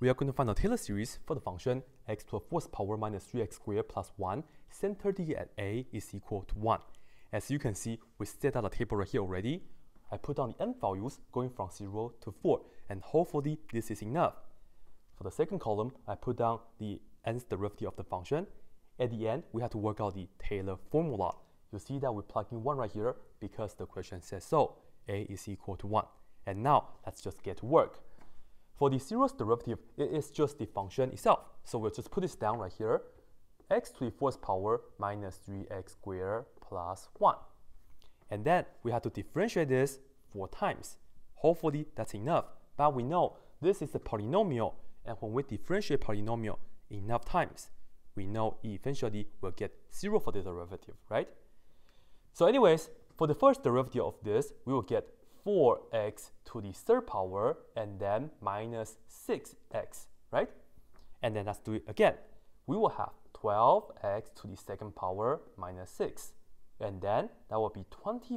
we are going to find the Taylor series for the function x to the fourth power minus 3x squared plus 1, center D at A is equal to 1. As you can see, we set out a table right here already. I put down the n values going from 0 to 4, and hopefully this is enough. For the second column, I put down the nth derivative of the function. At the end, we have to work out the Taylor formula. You see that we're plugging 1 right here because the question says so. A is equal to 1. And now, let's just get to work. For the zeroth derivative, it is just the function itself. So we'll just put this down right here. X to the fourth power minus 3x squared plus 1. And then we have to differentiate this 4 times. Hopefully that's enough. But we know this is a polynomial. And when we differentiate polynomial enough times, we know eventually we'll get 0 for the derivative, right? So anyways, for the first derivative of this, we will get 4x to the third power and then minus 6x, right? And then let's do it again. We will have 12x to the second power minus 6. And then that will be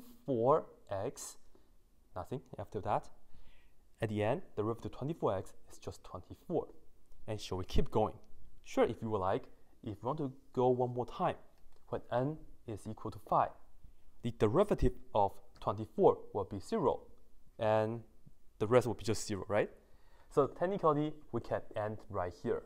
24x, nothing after that. At the end, the derivative of 24x is just 24. And shall we keep going? Sure, if you would like. If you want to go one more time, when n is equal to 5, the derivative of 24 will be 0, and the rest will be just 0, right? So technically, we can end right here,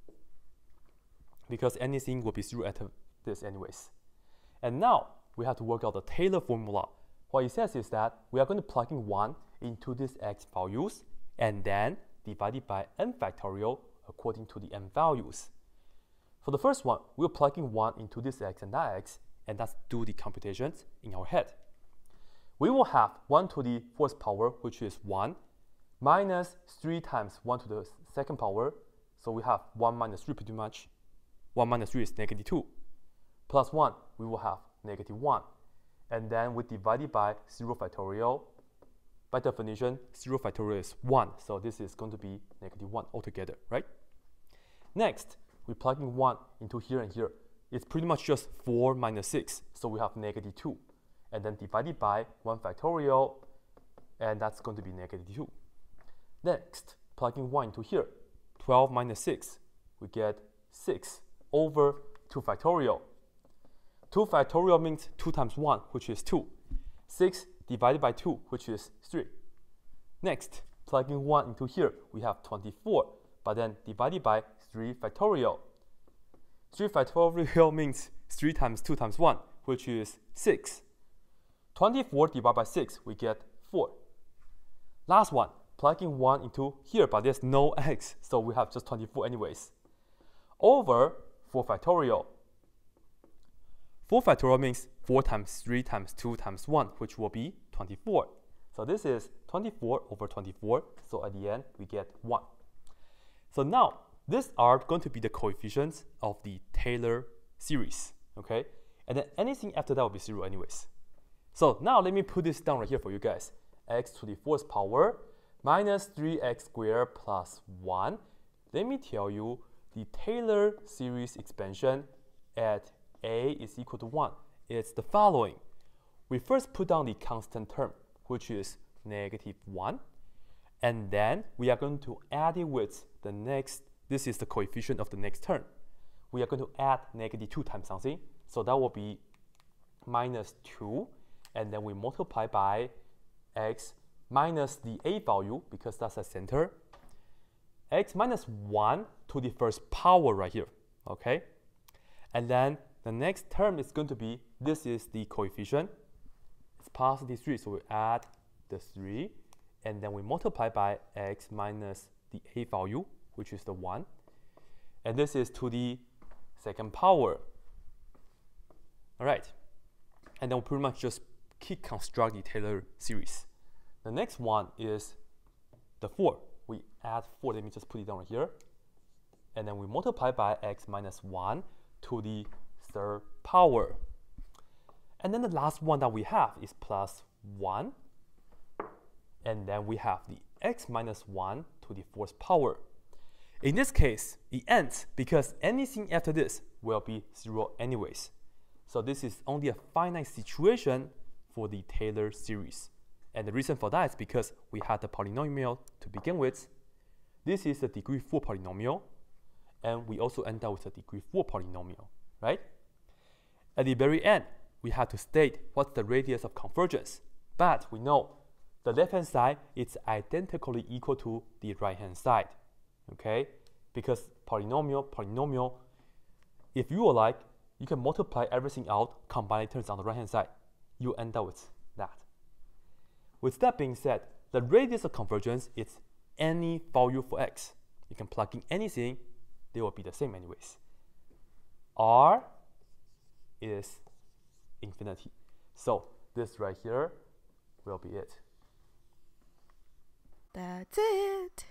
because anything will be 0 at this anyways. And now, we have to work out the Taylor formula. What it says is that we are going to plug in 1 into these x values, and then divide it by n factorial according to the n values. For the first one, we're plugging 1 into this x and that x, and let's do the computations in our head. We will have 1 to the fourth power, which is 1, minus 3 times 1 to the second power. So we have 1 minus 3 pretty much. 1 minus 3 is negative 2. Plus 1, we will have negative 1. And then we divide it by 0 factorial. By definition, 0 factorial is 1. So this is going to be negative 1 altogether, right? Next, we're plugging 1 into here and here. It's pretty much just 4 minus 6. So we have negative 2. And then divided by 1 factorial, and that's going to be negative 2. Next, plugging 1 into here. 12 minus 6, we get 6 over 2 factorial. 2 factorial means 2 times 1, which is 2. 6 divided by 2, which is 3. Next, plugging 1 into here, we have 24, but then divided by 3 factorial. 3 factorial means 3 times 2 times 1, which is 6. 24 divided by 6, we get 4. Last one, plugging 1 into here, but there's no x, so we have just 24 anyways. Over 4 factorial. 4 factorial means 4 times 3 times 2 times 1, which will be 24. So this is 24 over 24, so at the end, we get 1. So now, these are going to be the coefficients of the Taylor series, okay? And then anything after that will be 0 anyways. So now let me put this down right here for you guys. X to the fourth power minus 3x squared plus 1. Let me tell you the Taylor series expansion at A is equal to 1. It's the following. We first put down the constant term, which is negative 1. And then we are going to add it with the next, this is the coefficient of the next term. We are going to add negative 2 times something. So that will be minus 2. And then we multiply by x minus the a value, because that's a center. X minus 1 to the first power right here, okay? And then the next term is going to be, this is the coefficient. It's positive 3, so we add the 3. And then we multiply by x minus the a value, which is the 1. And this is to the second power. All right. And then we pretty much just keep construct the Taylor series. The next one is the 4. We add 4, let me just put it down right here. And then we multiply by x minus 1 to the third power. And then the last one that we have is plus 1. And then we have the x minus 1 to the fourth power. In this case, it ends because anything after this will be 0 anyways. So this is only a finite situation for the Taylor series. And the reason for that is because we had the polynomial to begin with. This is a degree 4 polynomial, and we also end up with a degree 4 polynomial, right? At the very end, we have to state what's the radius of convergence, but we know the left-hand side is identically equal to the right-hand side, okay? Because polynomial, if you would like, you can multiply everything out, combine terms on the right-hand side. You end up with that. With that being said, the radius of convergence is any value for x. You can plug in anything, they will be the same anyways. R is infinity. So this right here will be it. That's it.